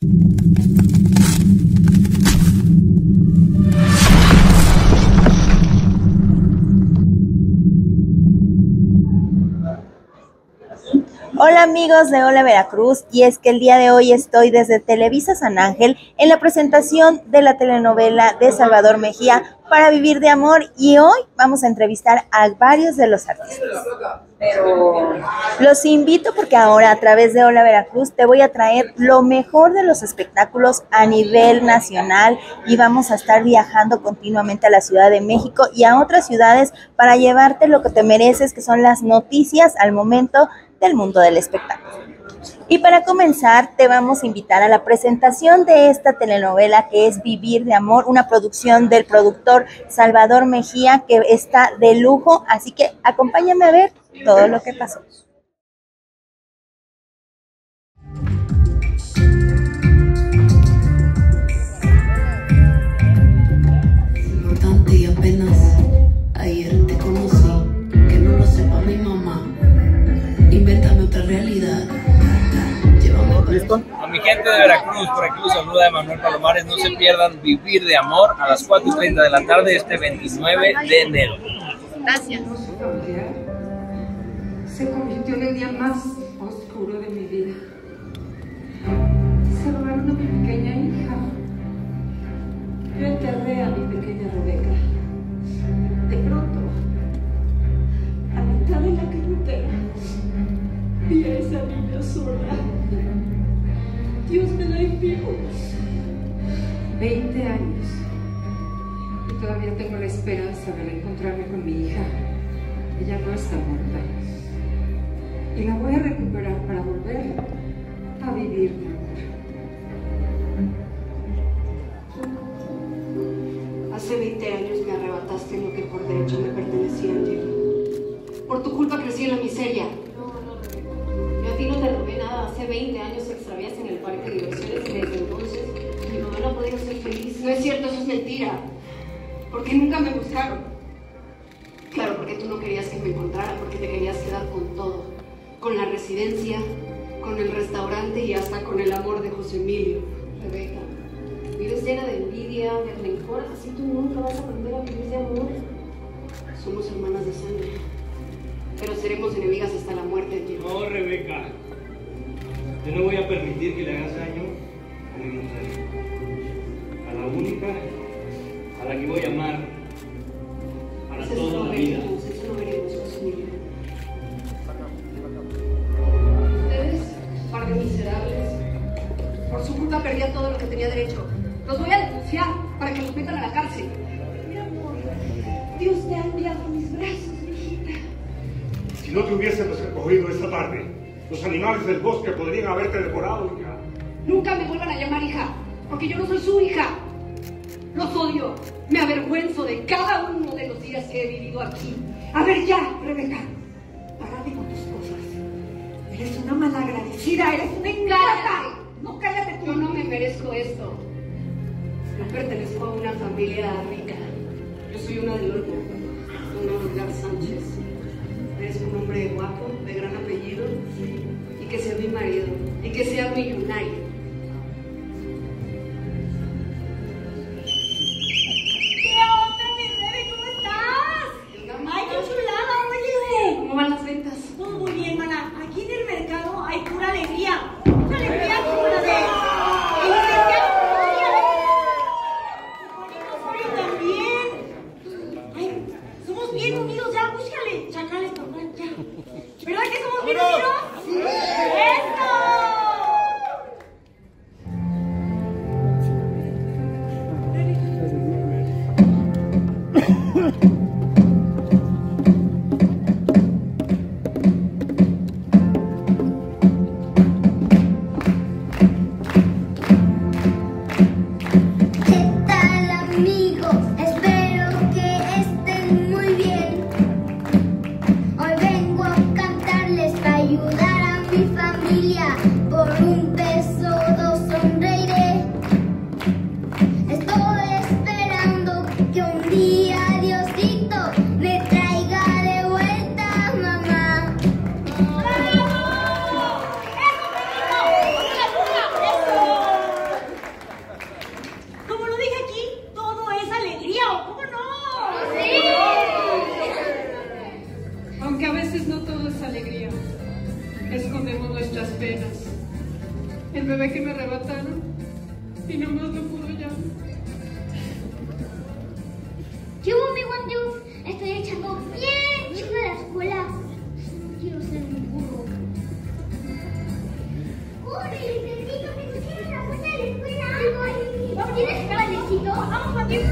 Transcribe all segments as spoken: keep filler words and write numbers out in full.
Hola amigos de Hola Veracruz, y es que el día de hoy estoy desde Televisa San Ángel en la presentación de la telenovela de Salvador Mejía, Para Vivir de Amor, y hoy vamos a entrevistar a varios de los artistas. Pero los invito porque ahora a través de Hola Veracruz te voy a traer lo mejor de los espectáculos a nivel nacional, y vamos a estar viajando continuamente a la Ciudad de México y a otras ciudades para llevarte lo que te mereces, que son las noticias al momento del mundo del espectáculo. Y para comenzar, te vamos a invitar a la presentación de esta telenovela que es Vivir de Amor, una producción del productor Salvador Mejía que está de lujo, así que acompáñame a ver todo lo que pasó. Importante, y apenas ayer te conocí, que no lo sepa mi mamá. Invéntame otra realidad. Llévame. ¿Listo? A mi gente de Veracruz, por aquí los saluda Emanuel Palomares. No se pierdan Vivir de Amor a las cuatro y treinta de la tarde este veintinueve de enero. Gracias. Se convirtió en el día más oscuro de mi vida. Se robaron a mi pequeña hija. Yo enterré a mi pequeña Rebeca. De pronto, a mitad de la carretera, vi a esa niña sorda. Dios me la envió. Veinte años. Y todavía tengo la esperanza de reencontrarme con mi hija. Ella no está muerta. Y la voy a recuperar para volver a vivir de amor. Hace veinte años me arrebataste lo que por derecho me pertenecía, Angelo. Por tu culpa crecí en la miseria. No, no, Rebeca. Yo a ti no te robé nada. Hace veinte años te extraviaste en el parque de diversiones y desde entonces mi mamá no ha podido ser feliz. No es cierto, eso es mentira. Porque nunca me buscaron. Claro, porque tú no querías que me encontraran, porque te querías quedar con todo. Con la residencia, con el restaurante y hasta con el amor de José Emilio. Rebeca, vives llena de envidia, de rencor, así tú nunca vas a aprender a vivir de amor. Somos hermanas de sangre, pero seremos enemigas hasta la muerte, Angelo. No, Rebeca, yo no voy a permitir que le hagas daño a mi mujer, a la única a la que voy a amar para Eso toda no la vida. veremos, eso no veremos, José Emilio. Ustedes, par de miserables, Por su culpa perdí todo lo que tenía derecho. Los voy a denunciar para que los metan a la cárcel. Mi amor, Dios te ha enviado a mis brazos, mi hijita. Si no te hubiésemos recogido esta tarde, los animales del bosque podrían haberte devorado, hija. Nunca me vuelvan a llamar hija, porque yo no soy su hija. Los odio, me avergüenzo de cada uno de los días que he vivido aquí. A ver ya, Rebeca, párate con tus cosas. Eres una malagradecida, eres una ingrata. No, cállate tú. yo no me merezco esto. No pertenezco a una familia rica. Yo soy una del Olmo, una Olga Sánchez. Eres un hombre guapo, de gran apellido, y que sea mi marido, y que sea millonario. ¡Ay, qué chulada! Oye, ¿Cómo van las ventas? todo muy bien, mana. Aquí en el mercado hay pura alegría. Una alegría como la de... ¡El mercado! También. Ay, somos bien unidos ya. Búscale, chacales, papá, ya. ¿Verdad que somos bien unidos? ¡Sí! ¡Eso! arrebataron y no más no pudo ya. ¿Qué hubo, mi guanteus? Estoy echando bien chido de la escuela. Quiero ser un burro. ¡Corre, Pedrito! ¡Me pusieron la puerta de la escuela! ¿No tienes palecito? ¡Vamos, guanteus!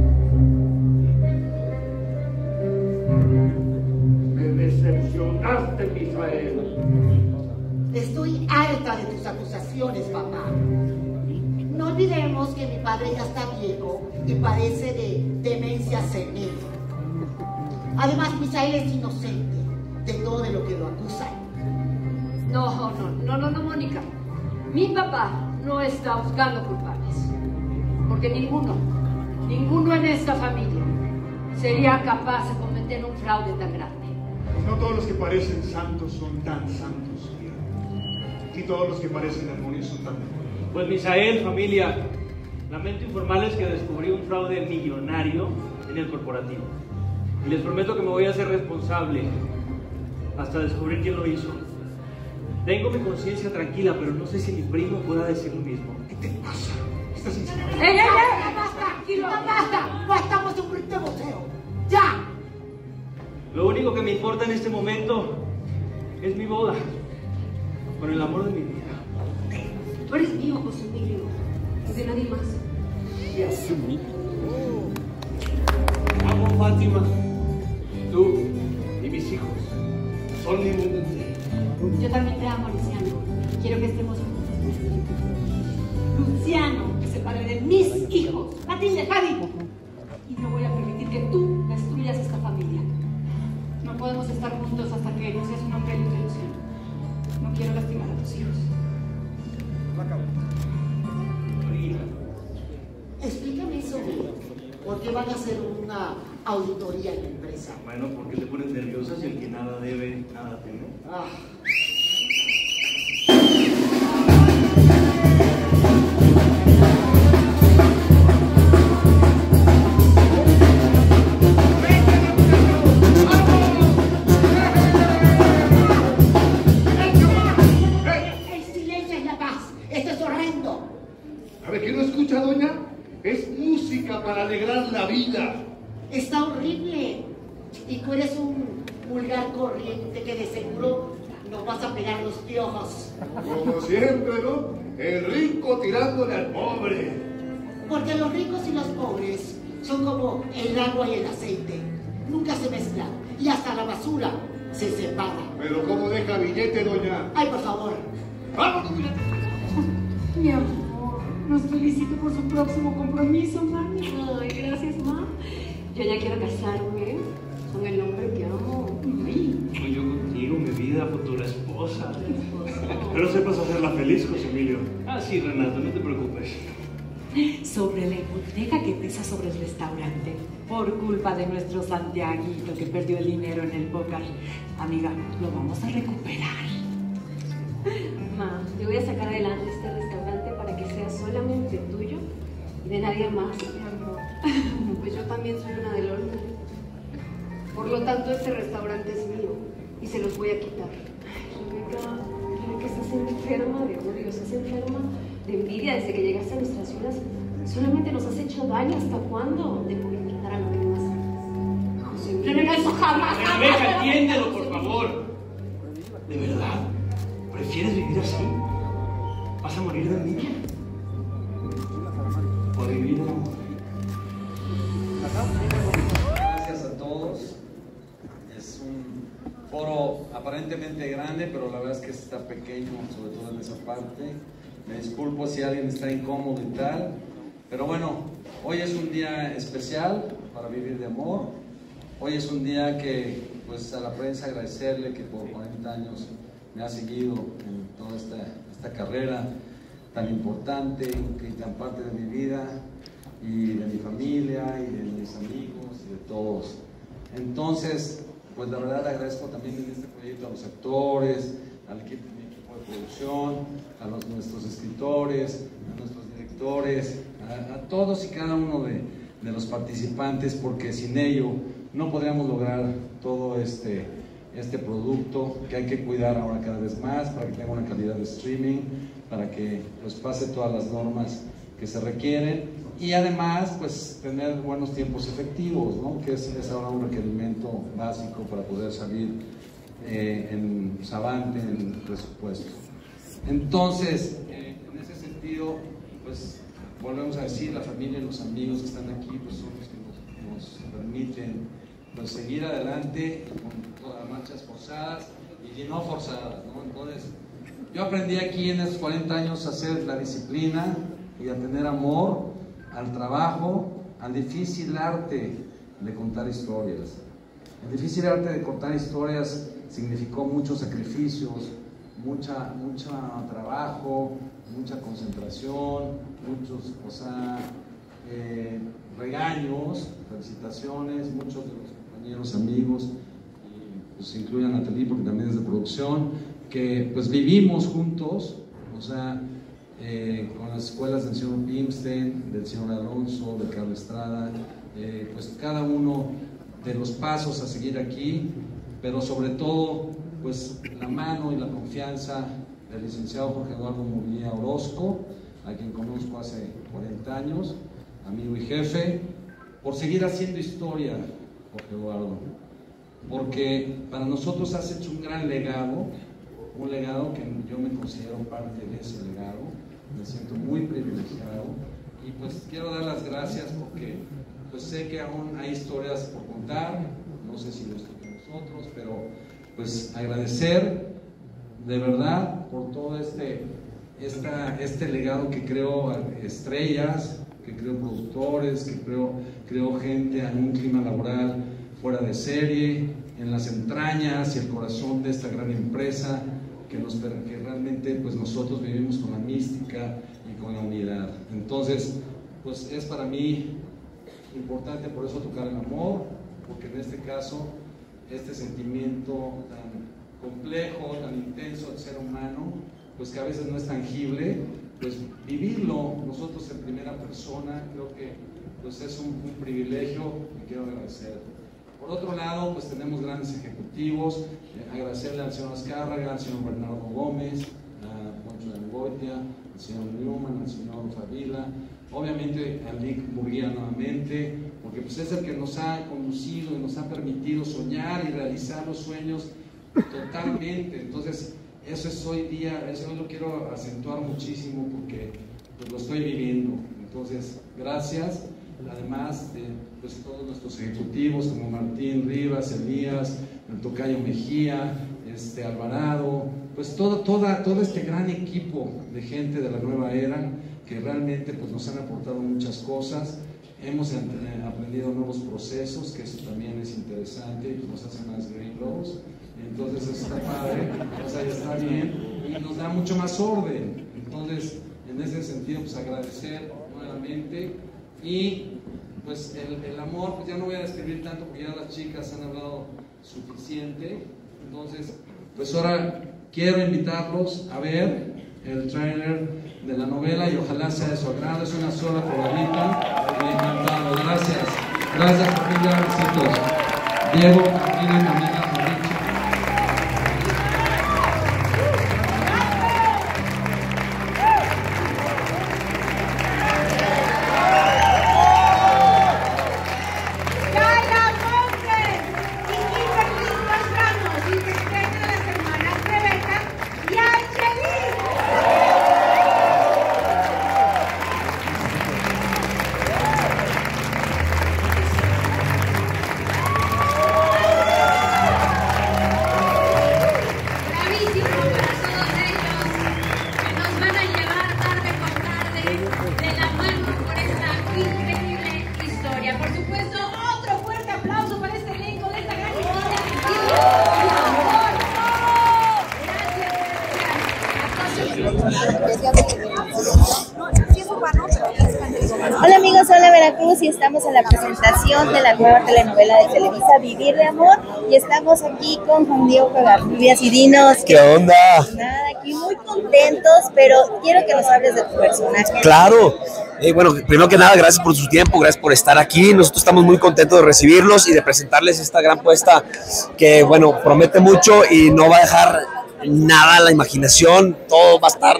Me decepcionaste, Misael. Estoy harta de tus acusaciones, papá. No olvidemos que mi padre ya está viejo y padece de demencia senil. Además, Misael es inocente de todo de lo que lo acusan. No, no, no, no, no, Mónica. Mi papá no está buscando culpables. Porque ninguno, ninguno en esta familia sería capaz de cometer un fraude tan grande. No todos los que parecen santos son tan santos, Miguel. Y todos los que parecen demonios son tan demonios. Pues Misael, familia, lamento informarles que descubrí un fraude millonario en el corporativo. Y les prometo que me voy a hacer responsable hasta descubrir quién lo hizo. Tengo mi conciencia tranquila, pero no sé si mi primo pueda decir lo mismo. ¿Qué te pasa? ¿Estás inseguro? ¡Ey, ey, ey! ¡Basta! ¡Tranquilo, basta! ¡No estamos en un ring de boxeo! ¡Ya! Lo único que me importa en este momento es mi boda con el amor de mi vida. Tú eres mío, José Emilio, y de nadie más. Y asumí. Amo, Fátima. Tú y mis hijos son mi mundo entero. Yo también te amo, Luciano. Quiero que estemos juntos. Luciano es el padre de mis hijos. Matilde, Javi. Y no voy a permitir que tú destruyas esta familia. No podemos estar juntos hasta que no seas un hombre libre, Luciano. No quiero lastimar a tus hijos. Explícame eso bien. ¿Por qué van a hacer una auditoría en la empresa? Bueno, porque te pones nerviosa si el que nada debe, nada teme. Ah. El silencio es la paz. Esto es horrendo. A ver, ¿qué no escucha, doña? Es música para alegrar la vida. Está horrible. Y tú eres un vulgar corriente que de seguro nos vas a pegar los piojos. Como siempre, ¿no? El rico tirándole al pobre. Porque los ricos y los pobres son como el agua y el aceite. Nunca se mezclan. Y hasta la basura se separa. Pero ¿cómo deja billete, doña? Ay, por favor. ¡Vamos! Mi amor, nos felicito por su próximo compromiso, mami. Ay, gracias, ma. Yo ya quiero casarme con el hombre que amo. Ay. Yo contigo, mi vida, futura esposa. Pero sepas hacerla feliz, José Emilio. Ah, sí, Renato, no te preocupes. Sobre la hipoteca que pesa sobre el restaurante por culpa de nuestro Santiaguito que perdió el dinero en el póker. Amiga, lo vamos a recuperar. Ma, yo voy a sacar adelante este restaurante para que sea solamente tuyo y de nadie más, mi amor. Pues yo también soy una del orden. Por lo tanto, este restaurante es mío y se los voy a quitar. Rebeca, Rebeca, estás enferma de odio, estás enferma de envidia desde que llegaste a nuestras vidas. Solamente nos has hecho daño. ¿Hasta cuándo? Te voy a quitar a lo que más amas. José Emilio. No, no, no, eso jamás, jamás. Rebeca, entiéndelo, por favor. ¿De verdad? ¿Prefieres vivir así? ¿Vas a morir de envidia? ¿O vivir de amor? Gracias a todos. Es un foro aparentemente grande, pero la verdad es que está pequeño, sobre todo en esa parte. Me disculpo si alguien está incómodo y tal, pero bueno, hoy es un día especial para vivir de amor. Hoy es un día que, pues, a la prensa agradecerle que por cuarenta años me ha seguido en toda esta, esta carrera tan importante y tan parte de mi vida y de mi familia y de mis amigos y de todos. Entonces, pues la verdad agradezco también en este proyecto a los actores, al equipo, mi equipo de producción, a los, nuestros escritores, a nuestros directores, a, a todos y cada uno de, de los participantes, porque sin ello no podríamos lograr todo este, este producto que hay que cuidar ahora cada vez más para que tenga una calidad de streaming, para que pues pase todas las normas que se requieren y además pues tener buenos tiempos efectivos, ¿no? Que es, es ahora un requerimiento básico para poder salir eh, en Savante en el presupuesto. Entonces, eh, en ese sentido, pues volvemos a decir, la familia y los amigos que están aquí pues son los que nos, nos permiten pues seguir adelante con todas las marchas forzadas y no forzadas, ¿no? Entonces, yo aprendí aquí en esos cuarenta años a hacer la disciplina y a tener amor al trabajo, al difícil arte de contar historias. El difícil arte de contar historias significó muchos sacrificios, mucha, mucho trabajo, mucha concentración, muchos, o sea, eh, regaños, felicitaciones, muchos de los compañeros, amigos, y pues incluyen a Natalie porque también es de producción, que pues vivimos juntos, o sea, eh, con las escuelas del señor Pimstein, del señor Alonso, de Carlos Estrada, eh, pues cada uno de los pasos a seguir aquí, pero sobre todo pues la mano y la confianza del licenciado Jorge Eduardo Murguía Orozco, a quien conozco hace cuarenta años, amigo y jefe, por seguir haciendo historia, Jorge Eduardo, porque para nosotros has hecho un gran legado, un legado que yo me considero parte de ese legado, me siento muy privilegiado y pues quiero dar las gracias porque pues sé que aún hay historias por contar, no sé si lo estoy con nosotros, pero pues agradecer de verdad por todo este, esta, este legado que creó estrellas, que creó productores, que creó, creó gente en un clima laboral fuera de serie, en las entrañas y el corazón de esta gran empresa, que, nos, que realmente pues nosotros vivimos con la mística y con la unidad. Entonces, pues es para mí importante por eso tocar el amor, porque en este caso, este sentimiento tan complejo, tan intenso del ser humano, pues que a veces no es tangible, pues vivirlo nosotros en primera persona, creo que pues es un, un privilegio y quiero agradecer. Por otro lado, pues tenemos grandes ejecutivos, eh, agradecerle al señor Azcárraga, al señor Bernardo Gómez, a Poncho de Angoitia, al señor Newman, al señor Favila, obviamente al Lic Murguía nuevamente, porque pues es el que nos ha conducido y nos ha permitido soñar y realizar los sueños totalmente. Entonces, eso es hoy día, eso hoy lo quiero acentuar muchísimo porque pues, lo estoy viviendo. Entonces, gracias. Además de pues, todos nuestros ejecutivos como Martín Rivas, Elías, el tocayo Mejía, este, Alvarado, pues todo, toda, todo este gran equipo de gente de la nueva era que realmente pues, nos han aportado muchas cosas. Hemos aprendido nuevos procesos, que eso también es interesante y nos hace más gringos. Entonces eso está padre, o sea, está bien y nos da mucho más orden. Entonces, en ese sentido, pues agradecer nuevamente. Y pues el, el amor, pues ya no voy a describir tanto porque ya las chicas han hablado suficiente. Entonces, pues ahora quiero invitarlos a ver el tráiler de la novela y ojalá sea de su agrado. Es una sola probadita. Me ha encantado. Gracias. Gracias, familia. Besitos. Diego, miren, amiga, Hola amigos, hola Veracruz y estamos en la presentación de la nueva telenovela de Televisa, Vivir de Amor, y estamos aquí con Juan Diego Covarrubias y dinos. ¿Qué onda? Nada, aquí muy contentos, pero quiero que nos hables de tu personaje. Claro, eh, bueno, primero que nada, gracias por su tiempo, gracias por estar aquí. Nosotros estamos muy contentos de recibirlos y de presentarles esta gran puesta que, bueno, promete mucho y no va a dejar nada a la imaginación. Todo va a estar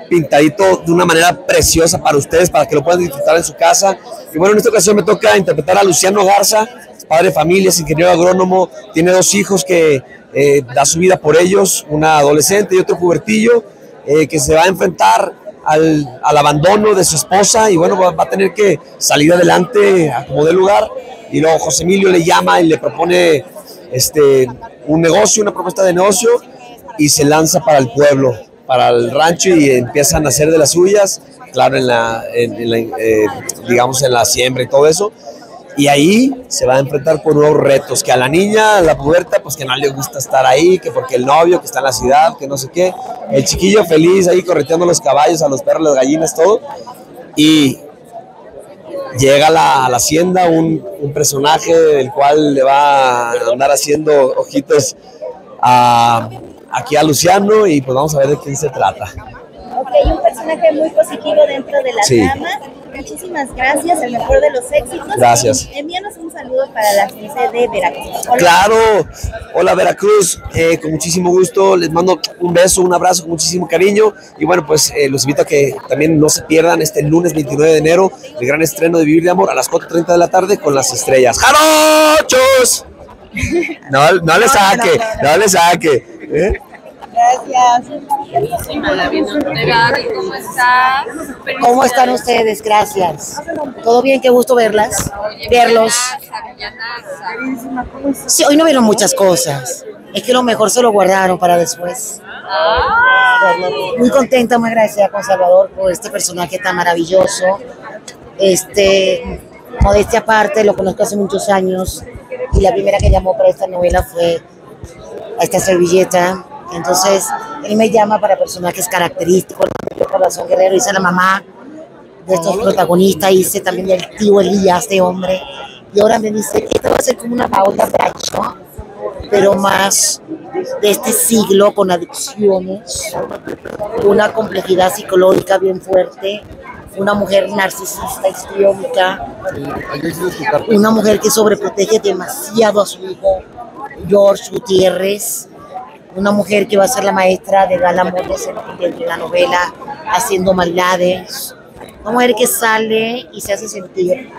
pintadito de una manera preciosa para ustedes, para que lo puedan disfrutar en su casa. Y bueno, en esta ocasión me toca interpretar a Luciano Garza, padre de familia, es ingeniero agrónomo, tiene dos hijos que eh, da su vida por ellos, una adolescente y otro pubertillo, eh, que se va a enfrentar al, al abandono de su esposa y bueno, va, va a tener que salir adelante a como dé lugar. Y luego José Emilio le llama y le propone este, un negocio, una propuesta de negocio, y se lanza para el pueblo, para el rancho, y empiezan a hacer de las suyas, claro, en la, en, en la eh, digamos en la siembra y todo eso. Y ahí se va a enfrentar con nuevos retos, que a la niña, a la puberta, pues que no le gusta estar ahí, que porque el novio que está en la ciudad, que no sé qué. El chiquillo feliz ahí correteando a los caballos, a los perros, las gallinas, todo. Y llega a la, a la hacienda un, un personaje del cual le va a andar haciendo ojitos a, aquí a Luciano, y pues vamos a ver de quién se trata. Ok, un personaje muy positivo dentro de la sí. trama. Muchísimas gracias, el mejor de los éxitos. Gracias. Envíanos un saludo para la gente de Veracruz. Hola. Claro, hola Veracruz, eh, con muchísimo gusto, les mando un beso, un abrazo con muchísimo cariño, y bueno, pues eh, los invito a que también no se pierdan este lunes veintinueve de enero, el gran estreno de Vivir de Amor a las cuatro treinta de la tarde con las estrellas. ¡Jarochos! No, no le saque, no le saque. ¿Eh? Gracias. ¿Cómo estás? ¿Cómo están ustedes? Gracias. ¿Todo bien? Qué gusto verlas, verlos. Sí, hoy no vieron muchas cosas. Es que lo mejor se lo guardaron para después. Muy contenta, muy agradecida con Salvador por este personaje tan maravilloso. Este, modestia aparte, lo conozco hace muchos años y la primera que llamó para esta novela fue a esta servilleta. Entonces, él me llama para personajes característicos. Corazón Guerrero, hice la mamá de estos protagonistas, hice también el tío Elías, de hombre. Y ahora me dice, esta va a ser como una Paola Bracho, pero más de este siglo, con adicciones, una complejidad psicológica bien fuerte, una mujer narcisista, histriónica, una mujer que sobreprotege demasiado a su hijo, George Gutiérrez. Una mujer que va a ser la maestra de Gala Montes en la novela, haciendo maldades. Una mujer que sale y se hace sentir.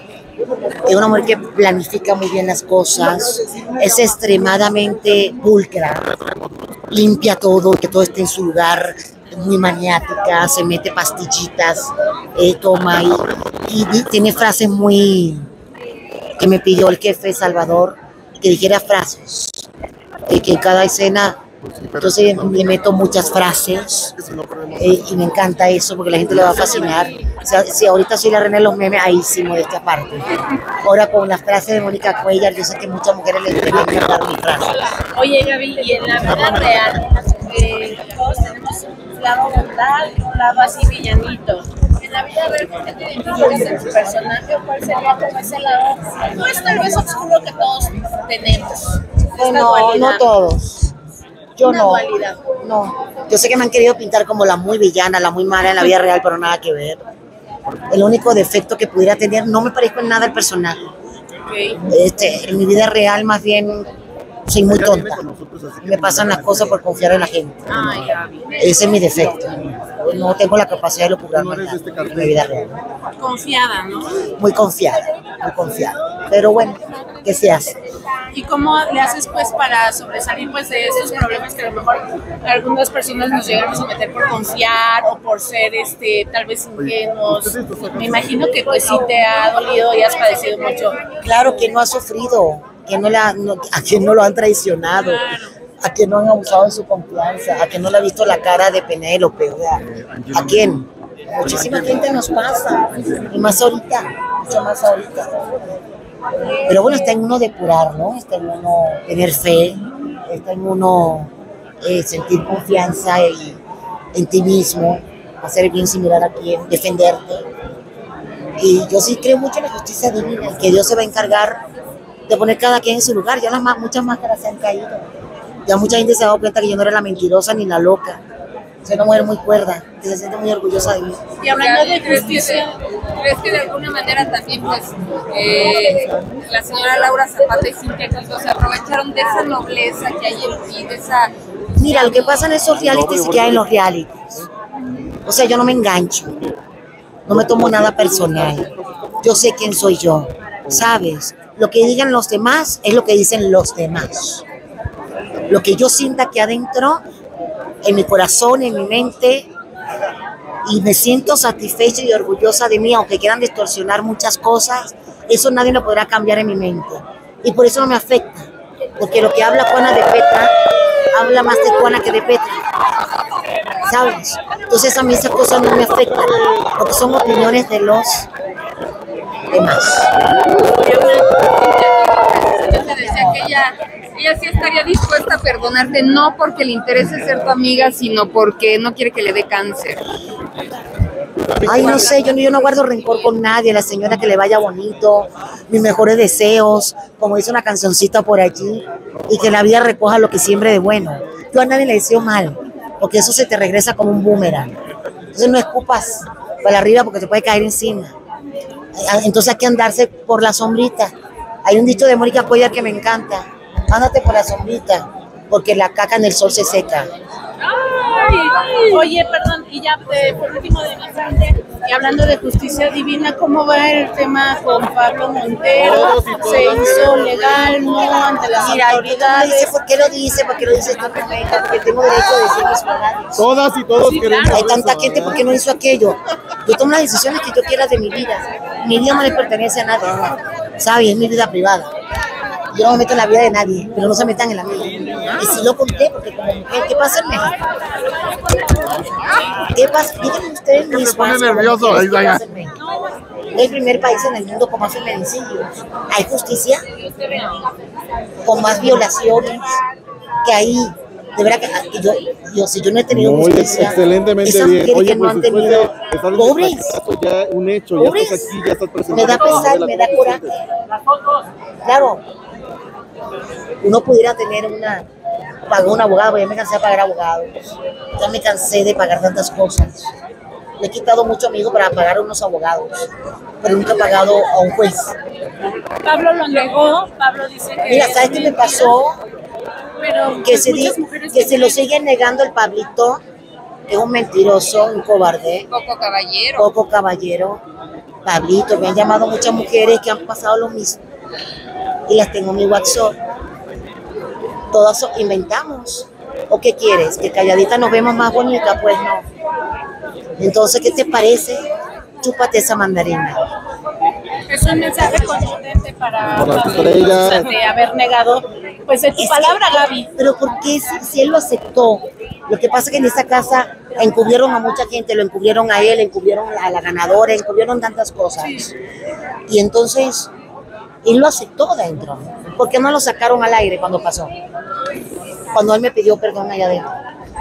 Es una mujer que planifica muy bien las cosas. Es extremadamente pulcra. Limpia todo, que todo esté en su lugar. Muy maniática, se mete pastillitas, eh, toma y, y tiene frases muy... que me pidió el jefe Salvador, que dijera frases. Y que en cada escena, entonces le meto muchas frases eh, y me encanta eso porque la gente le va a fascinar. O sea, si ahorita soy la reina de los memes, ahí sí, modestia aparte. Ahora con las frases de Mónica Cuellar, yo sé que muchas mujeres les deben dar mi frase. Oye Gaby, y en la vida real, eh, todos tenemos un lado bondad y un lado así villanito. En la vida real, ¿por qué te identificas en tu personaje o cuál sería como ese lado? No es tal vez oscuro que todos tenemos. No, no todos. Yo Una no. dualidad. No. Yo sé que me han querido pintar como la muy villana, la muy mala en la vida real, pero nada que ver. El único defecto que pudiera tener, no me parezco en nada al personaje. Okay. Este, en mi vida real, más bien, soy muy tonta. Me pasan las cosas por confiar en la gente. Ay, Gaby. Ese es mi defecto. No tengo la capacidad de locurarme en mi vida real. Confiada, ¿no? Muy confiada, muy confiada. Pero bueno, ¿qué se hace? ¿Y cómo le haces pues para sobresalir pues de estos problemas que a lo mejor algunas personas nos llegamos a meter por confiar o por ser este tal vez ingenuos? Me imagino que pues sí te ha dolido y has padecido mucho. Claro, que no ha sufrido, que no la, no, a quien no lo han traicionado, a quien no han abusado de su confianza, a quien no le ha visto la cara de Penélope, o sea, ¿a quién? Muchísima gente nos pasa, y más ahorita, mucho más ahorita. Pero bueno, está en uno depurar, ¿no? Está en uno tener fe, está en uno eh, sentir confianza y, en ti mismo, hacer bien sin mirar a quién, defenderte. Y yo sí creo mucho en la justicia divina, que Dios se va a encargar de poner cada quien en su lugar. Ya las muchas máscaras se han caído. Ya mucha gente se ha dado cuenta que yo no era la mentirosa ni la loca. Soy una mujer muy cuerda, que se siente muy orgullosa de mí. Y hablando de justicia, ¿crees que de alguna manera también pues eh, la señora Laura Zapata y Cintia Cruz se aprovecharon de esa nobleza que hay en ti, de esa... Mira, lo que pasa en esos realities se queda en los realities. O sea, yo no me engancho, no me tomo nada personal. Yo sé quién soy yo, ¿sabes? Lo que digan los demás es lo que dicen los demás. Lo que yo sienta aquí adentro, en mi corazón, en mi mente, y me siento satisfecha y orgullosa de mí, aunque quieran distorsionar muchas cosas, eso nadie lo podrá cambiar en mi mente. Y por eso no me afecta, porque lo que habla Juana de Petra, habla más de Juana que de Petra, ¿sabes? Entonces a mí esas cosas no me afectan, porque son opiniones de los demás. Yo te decía que ella, ella sí estaría dispuesta a perdonarte, no porque le interese ser tu amiga, sino porque no quiere que le dé cáncer. Ay, no sé, yo, yo no guardo rencor con nadie, la señora que le vaya bonito, mis mejores deseos, como dice una cancioncita por allí, y que la vida recoja lo que siembre de bueno. Yo a nadie le deseo mal, porque eso se te regresa como un boomerang. Entonces no escupas para arriba porque te puede caer encima. Entonces hay que andarse por la sombrita. Hay un dicho de Mónica Cuellar que me encanta: ándate por la sombrita, porque la caca en el sol se seca. Ay, oye, perdón, y ya eh, por último de mi parte, y hablando de justicia divina, ¿cómo va el tema con Pablo Montero? ¿Se hizo legal, no, ante las Mira, autoridades? Dice, ¿por qué lo dice? ¿Por qué lo dice esta comenta? Porque tengo derecho a decir mis verdades. Todas y todos sí, queremos. Hay tanta gente, ¿por qué no hizo aquello? Yo tomo las decisiones que yo quiera de mi vida. Mi vida no le pertenece a nadie, ¿sabes? Es mi vida privada. Yo no me meto en la vida de nadie, pero no se metan en la mía. Y si lo conté, porque como mujer, ¿qué pasa en México? ¿Qué pasa? Díganme ustedes mismos. Se pone nervioso. Ahí va, ya. Es el primer país en el mundo con más feminicidios. ¿Hay justicia? Con más violaciones que ahí. De verdad que, que yo, yo, si yo no he tenido Muy justicia, excelentemente esas bien. mujeres Oye, que no pues han después tenido, de estar en pobres, este caso, ya un hecho, ya pobres, estás aquí, ya estás presente. me da pesar, me da coraje. Claro, uno pudiera tener una, pagar un abogado, ya me cansé de pagar abogados, ya me cansé de pagar tantas cosas. Le he quitado mucho amigo para pagar a unos abogados, pero nunca he pagado a un juez. Pablo lo negó, Pablo dice que... Mira, ¿sabes qué me pasó? Pero Que, pues, se, di, que se lo sigue negando el Pablito, que es un mentiroso, un cobarde. Poco caballero. Poco caballero. Pablito, me han llamado muchas mujeres que han pasado lo mismo. Y las tengo en mi WhatsApp. Todas so, inventamos. ¿O qué quieres? ¿Que calladita nos vemos más bonita? Pues no. Entonces, ¿qué te parece? Chúpate esa mandarina. Es un mensaje contundente para, Para Pablo, ella. o sea, de haber negado, pues en tu Es palabra, que, Gaby. Pero ¿por qué si, si él lo aceptó? Lo que pasa es que en esa casa encubrieron a mucha gente, lo encubrieron a él, encubrieron a la ganadora, encubrieron tantas cosas. Sí. Y entonces, él lo aceptó dentro. ¿Por qué no lo sacaron al aire cuando pasó? Cuando él me pidió perdón allá adentro.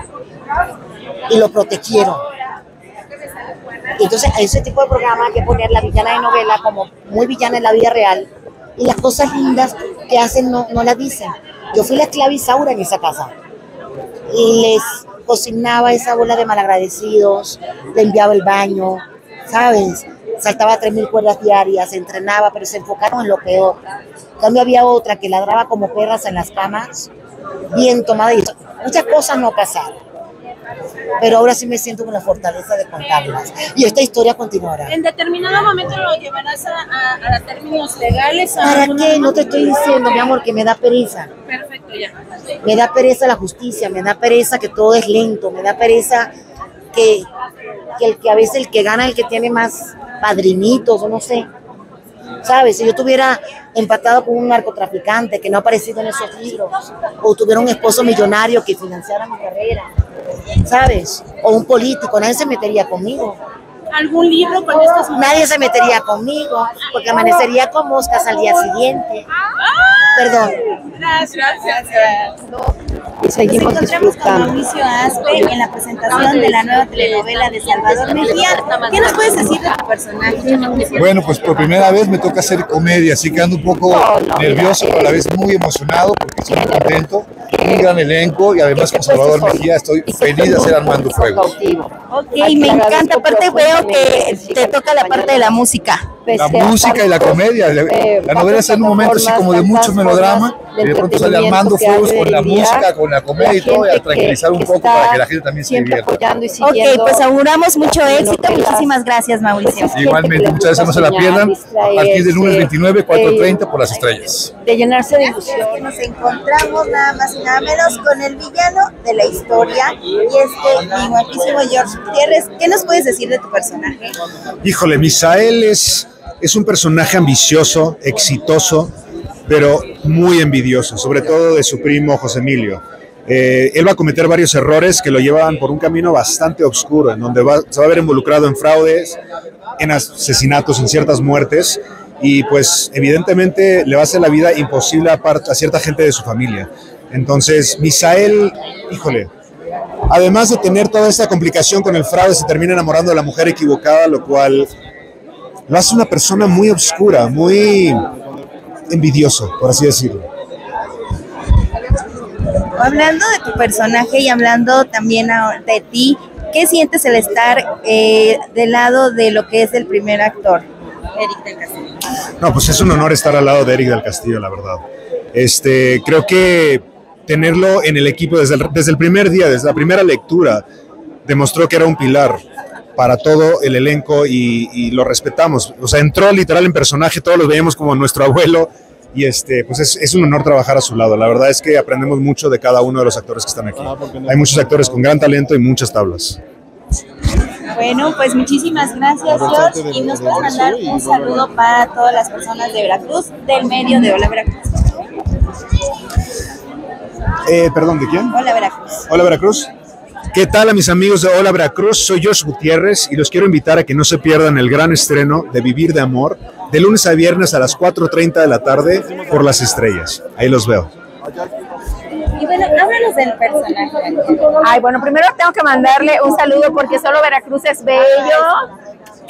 Y lo protegieron. Entonces, a ese tipo de programa hay que poner la villana de novela como muy villana en la vida real, y las cosas lindas que hacen no, no las dicen. Yo fui la esclavizaura en esa casa y les cocinaba esa bola de malagradecidos, le enviaba el baño, ¿sabes? Saltaba tres mil cuerdas diarias, entrenaba, pero se enfocaron en lo peor. En cambio había otra que ladraba como perras en las camas, bien tomada, y muchas cosas no pasaron. Pero ahora sí me siento con la fortaleza de contarlas. Y esta historia continuará. En determinado momento lo llevarás a, a, a términos legales. A ¿Para qué? No te estoy diciendo, mi amor, que me da pereza. Perfecto, ya. Me da pereza la justicia, me da pereza que todo es lento, me da pereza que, que, el, que a veces el que gana es el que tiene más padrinitos, o no sé. ¿Sabes? Si yo tuviera empatado con un narcotraficante que no ha aparecido en esos libros, o tuviera un esposo millonario que financiara mi carrera, ¿sabes? O un político, nadie se metería conmigo. ¿Algún libro con estas mujeres? Nadie se metería conmigo, porque amanecería con moscas al día siguiente. Perdón. Gracias, gracias. Seguimos Nos encontramos con Mauricio Aspe en la presentación de la nueva telenovela de Salvador Mejía. ¿Qué nos puedes decir de tu personaje, Mauricio? Bueno, pues por primera vez me toca hacer comedia, así que ando un poco nervioso, pero a la vez muy emocionado porque estoy muy contento. Un gran elenco y además con Salvador Mejía estoy feliz de hacer Armando Fuegos. Ok, me encanta. Aparte veo que te toca la parte de la música. la música y la comedia. Eh, la novela está en un momento así como de mucho melodrama, y de pronto sale Armando Fuegos con la música, con la comedia y todo, y a tranquilizar un poco para que la gente también se divierta. Ok, pues auguramos mucho éxito. Muchísimas gracias, Mauricio. Igualmente, muchas gracias, no se la pierdan. A partir del lunes veintinueve, cuatro treinta por Las Estrellas. De llenarse de ilusión. Nos encontramos nada más y nada menos con el villano de la historia, y es que mi guapísimo George Gutiérrez. ¿Qué nos puedes decir de tu personaje? Híjole, Misael es, es un personaje ambicioso, exitoso, pero muy envidioso, sobre todo de su primo José Emilio. Eh, él va a cometer varios errores que lo llevan por un camino bastante oscuro, en donde va, se va a ver involucrado en fraudes, en asesinatos, en ciertas muertes, y pues evidentemente le va a hacer la vida imposible a, part, a cierta gente de su familia. Entonces, Misael, híjole, además de tener toda esta complicación con el fraude, se termina enamorando de la mujer equivocada, lo cual lo hace una persona muy oscura, muy envidioso, por así decirlo. Hablando de tu personaje y hablando también de ti, ¿qué sientes el estar eh, del lado de lo que es el primer actor, Eric del Castillo? No, pues es un honor estar al lado de Eric del Castillo, la verdad. Este, creo que tenerlo en el equipo desde el, desde el primer día, desde la primera lectura, demostró que era un pilar para todo el elenco y, y lo respetamos. O sea, entró literal en personaje, todos lo veíamos como nuestro abuelo, y este, pues es, es un honor trabajar a su lado. La verdad es que aprendemos mucho de cada uno de los actores que están aquí. Hay muchos actores con gran talento y muchas tablas. Bueno, pues muchísimas gracias, George, y nos puedes mandar un saludo para todas las personas de Veracruz, del medio de Hola Veracruz. Eh, perdón, ¿de quién? Hola Veracruz. Hola Veracruz. ¿Qué tal a mis amigos de Hola Veracruz? Soy Josh Gutiérrez y los quiero invitar a que no se pierdan el gran estreno de Vivir de Amor de lunes a viernes a las cuatro treinta de la tarde por Las Estrellas. Ahí los veo. Y bueno, háblanos del personaje. Ay, bueno, primero tengo que mandarle un saludo porque solo Veracruz es bello.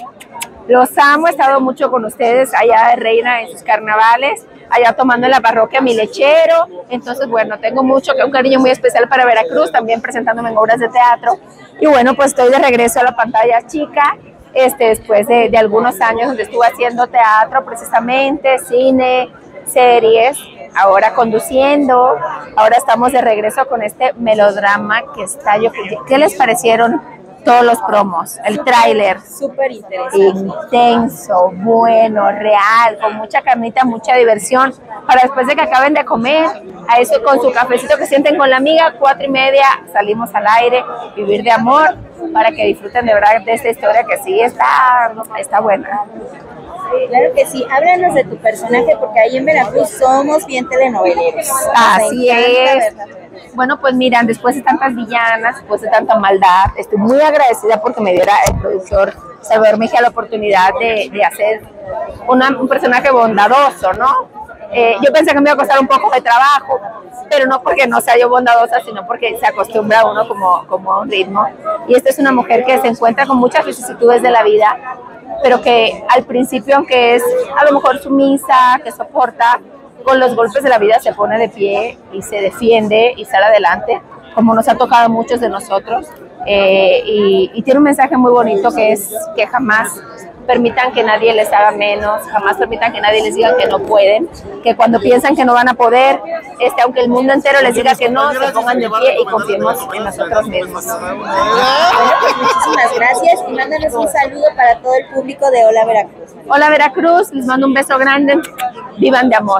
Los amo, he estado mucho con ustedes allá de Reina en sus carnavales, allá tomando en la parroquia mi lechero. Entonces, bueno, tengo mucho, un cariño muy especial para Veracruz, también presentándome en obras de teatro. Y bueno, pues estoy de regreso a la pantalla chica, este, después de, de algunos años donde estuve haciendo teatro precisamente, cine, series, ahora conduciendo. Ahora estamos de regreso con este melodrama que está yo. ¿Qué les parecieron todos los promos? El tráiler. Súper interesante. Intenso, bueno, real, con mucha carnita, mucha diversión. Para después de que acaben de comer, a eso con su cafecito que sienten con la amiga, cuatro y media, salimos al aire, Vivir de Amor, para que disfruten de verdad de esta historia que sí está, está buena. Claro que sí, háblanos de tu personaje porque ahí en Veracruz somos bien telenoveleros. Así es. Bueno, pues miran, después de tantas villanas, después de tanta maldad, estoy muy agradecida porque me diera el productor Salvador Mejía la oportunidad de, de hacer una, un personaje bondadoso, ¿no? Eh, yo pensé que me iba a costar un poco de trabajo, pero no porque no sea yo bondadosa, sino porque se acostumbra uno como, como a un ritmo. Y esta es una mujer que se encuentra con muchas vicisitudes de la vida, pero que al principio, aunque es a lo mejor sumisa, que soporta, con los golpes de la vida se pone de pie y se defiende y sale adelante, como nos ha tocado a muchos de nosotros. Eh, y, y tiene un mensaje muy bonito que es que jamás permitan que nadie les haga menos, jamás permitan que nadie les diga que no pueden, que cuando piensan que no van a poder, este, aunque el mundo entero les diga que no, se pongan de pie y confiemos en nosotros mismos. Bueno, pues muchísimas gracias y mándanos un saludo para todo el público de Hola Veracruz. Hola Veracruz, les mando un beso grande, vivan de amor.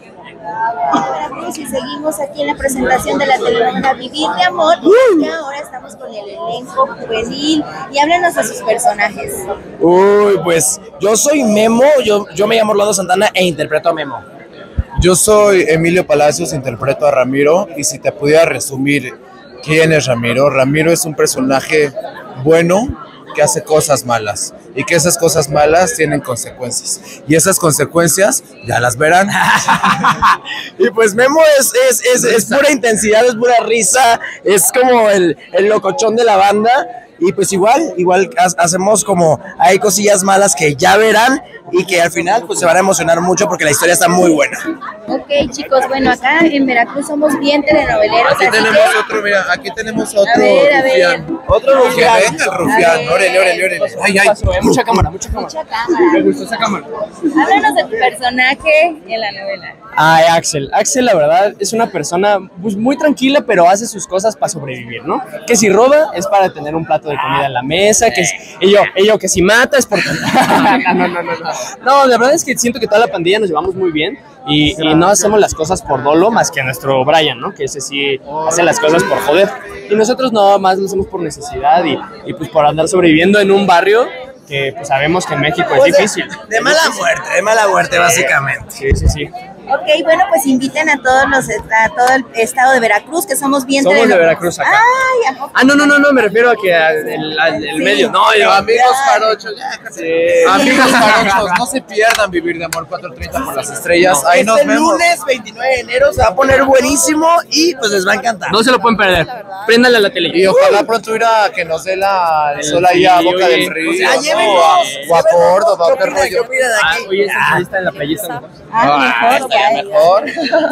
Veracruz, y seguimos aquí en la presentación de la telenovela Vivir de Amor, y ahora estamos con el elenco juvenil y háblanos de sus personajes. Uy, pues yo soy Memo, yo, yo me llamo Orlando Santana e interpreto a Memo. Yo soy Emilio Palacios, interpreto a Ramiro, y si te pudiera resumir quién es Ramiro, Ramiro es un personaje bueno que hace cosas malas y que esas cosas malas tienen consecuencias y esas consecuencias ya las verán. Y pues Memo es, es, es, es pura intensidad, es pura risa, es como el, el locochón de la banda y pues igual, igual ha, hacemos como hay cosillas malas que ya verán y que al final pues se van a emocionar mucho porque la historia está muy buena. Ok, chicos, bueno, acá en Veracruz somos bien telenoveleros. Aquí así tenemos que... otro, mira, aquí tenemos otro A ver, a ver. rufián. Otro rufián. Que venga el rufián, órale, órale, órale. Ay, ay, mucha cámara, mucha cámara. Mucha cámara. Me gustó esa cámara. Háblanos de tu personaje en la novela. Ay, Axel. Axel, la verdad, es una persona pues, muy tranquila, pero hace sus cosas para sobrevivir, ¿no? Que si roba es para tener un plato de comida en la mesa, que si, y yo, y yo, que si mata es porque... no, no, no, no, no. No, la verdad es que siento que toda la pandilla nos llevamos muy bien y, y no hacemos las cosas por dolo más que a nuestro Brian, ¿no? Que ese sí hace las cosas por joder. Y nosotros no, más lo hacemos por necesidad y, y pues por andar sobreviviendo en un barrio que pues sabemos que en México es difícil. De mala muerte, de mala muerte básicamente. Sí, sí, sí. Ok, bueno, pues inviten a todos los, a todo el estado de Veracruz, que somos bien Somos de teleno- Veracruz acá. Ay, ¿a poco? Ah, no, no, no, no, me refiero a que al el, al- el Sí. medio. No, yo, Amigos jarochos, ya, Sí. amigos jarochos, no se pierdan Vivir de Amor cuatro treinta por las estrellas. Ahí Este nos vemos. lunes veintinueve de enero se va a poner buenísimo y pues les va a encantar. No se lo pueden perder. Préndanle a la tele. Y ojalá pronto ir a que nos dé la, el sol ahí a Boca del Río. Ah, ¿no? llévenos, O a- o a Córdoba, o qué ¿Qué rollo. opinan de Ah, aquí? oye, esa entrevista en la playita. Ah, mejor, estaría ya. mejor.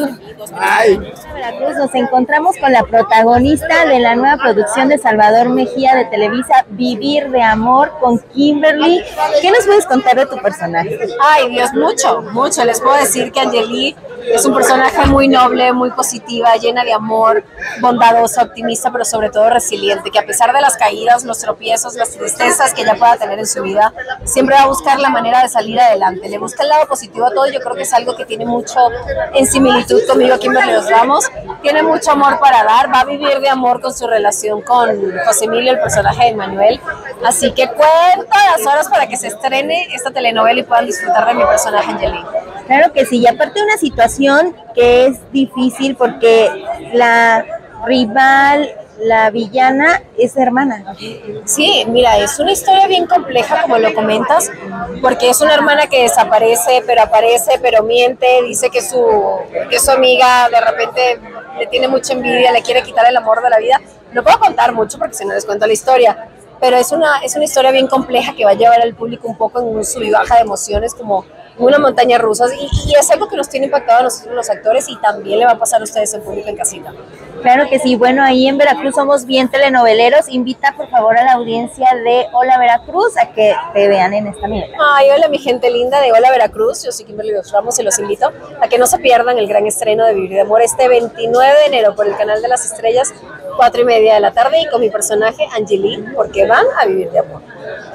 Ay. Veracruz, nos encontramos con la protagonista de la nueva producción de Salvador Mejía de Televisa, Vivir de Amor, con Kimberly. ¿Qué nos puedes contar de tu personaje? Ay, Dios, mucho, mucho. Les puedo decir que Angeli es un personaje muy noble, muy positiva, llena de amor, bondadosa, optimista, pero sobre todo resiliente, que a pesar de las caídas, los tropiezos, las tristezas que ella pueda tener en su vida, siempre va a buscar la manera de salir adelante. Le busca el lado positivo a todo. Yo creo que es algo que tiene mucho en similitud conmigo, Kimberly Los Ramos. Tiene mucho amor para dar, va a vivir de amor con su relación con José Emilio, el personaje de Manuel. Así que cuento las horas para que se estrene esta telenovela y puedan disfrutar de mi personaje Angeli. Claro que sí, y aparte una situación que es difícil porque la rival, la villana, es hermana. Sí, mira, es una historia bien compleja, como lo comentas, porque es una hermana que desaparece, pero aparece, pero miente, dice que su, que su amiga de repente le tiene mucha envidia, le quiere quitar el amor de la vida. No puedo contar mucho porque si no les cuento la historia, pero es una, es una historia bien compleja que va a llevar al público un poco en un sub y baja de emociones, como una montaña rusa, y, y es algo que nos tiene impactado a nosotros los actores y también le va a pasar a ustedes en público en casita. Claro que sí, bueno, ahí en Veracruz somos bien telenoveleros. Invita por favor a la audiencia de Hola Veracruz a que te vean en esta novela. Ay, hola mi gente linda de Hola Veracruz, yo soy Kimberly Los Ramos y los invito a que no se pierdan el gran estreno de Vivir de Amor este veintinueve de enero por el canal de las estrellas, cuatro y media de la tarde, y con mi personaje Angeli, porque van a vivir de amor.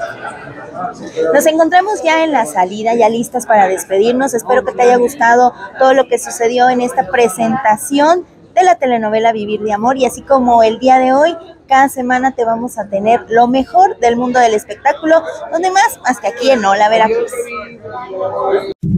Nos encontramos ya en la salida, ya listas para despedirnos. Espero que te haya gustado todo lo que sucedió en esta presentación de la telenovela Vivir de Amor, y así como el día de hoy, cada semana te vamos a tener lo mejor del mundo del espectáculo, donde más, más que aquí en Hola Veracruz.